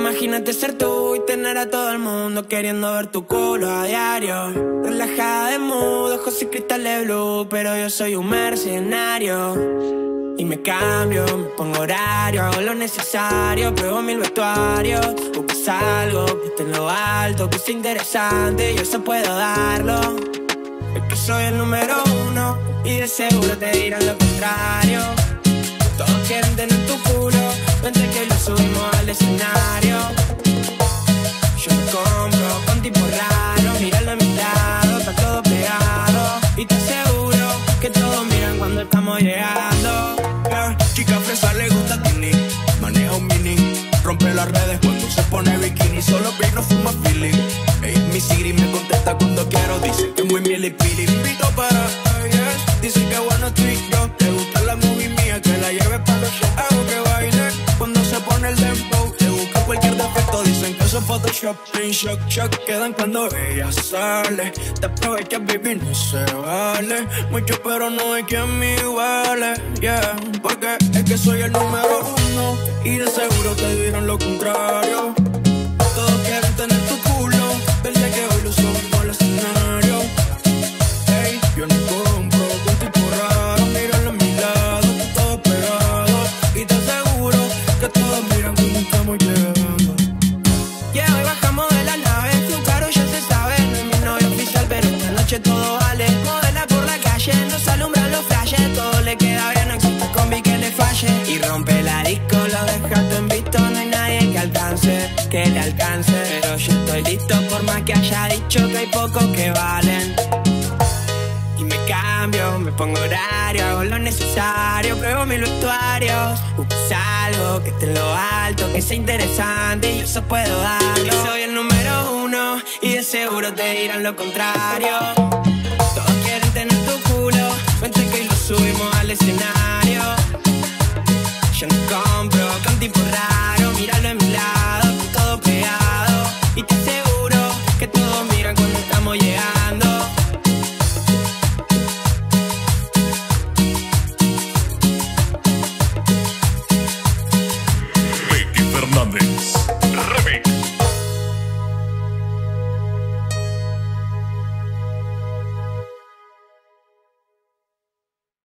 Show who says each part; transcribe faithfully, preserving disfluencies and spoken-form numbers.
Speaker 1: Imagínate ser tú y tener a todo el mundo queriendo ver tu culo a diario. Relajada de mood, ojos y cristales blue, pero yo soy un mercenario. Y me cambio, me pongo horario, hago lo necesario, pruebo mil vestuarios. Buscas algo que esté en lo alto, que sea interesante, yo eso puedo darlo. Es que soy el número uno y de seguro te dirán lo contrario. Todos quieren tener tu culo, vente que lo subimos al escenario. Yo me compro con tipo raro, míralo a mi lado, está todo pegado. Y te aseguro que todos miran cuando estamos llegando.
Speaker 2: Yeah, chica fresa le gusta Tini, maneja un mini, rompe las redes cuando se pone bikini. Solo ve y no fuma feeling. Ey, mi Siri me contesta cuando quiero, dice que muy milipili. Invito para yes, dice que bueno tú y yo. Te gusta la movie mía, que la lleve para los shows. Hago que baile cuando se pone el dembow. Le busca cualquier defecto, dicen que eso es Photoshop. En shock, shock quedan cuando ella sale. Te aprovechas, baby, no se vale. Mucho pero no hay quien me iguale, yeah. Porque es que soy el número uno y de seguro te dirán lo contrario. Todos quieren tener tu culo, vente que hoy lo subimos al escenario. Ey, yo no compro con tipo raro, míralo a mi lado, todo pegado. Y te aseguro que todos miran cuando estamos llegando.
Speaker 1: Yeah, hoy bajamos de la nave, tu caro ya se sabe. No es mi novio oficial, pero esta noche todo vale. Modela por la calle, nos alumbran los flashes. Todo le queda bien, no existe combi que le falle. Y rompe la disco, lo deja todo en visto. No hay nadie que alcance, que le alcance. Pero yo estoy listo por más que haya dicho que hay pocos que valen. Y me cambio, me pongo horario, hago lo necesario, pruebo mil vestuarios. Buscas algo que esté en lo alto, que sea interesante y yo eso puedo darlo. Soy el número uno y de seguro te dirán lo contrario.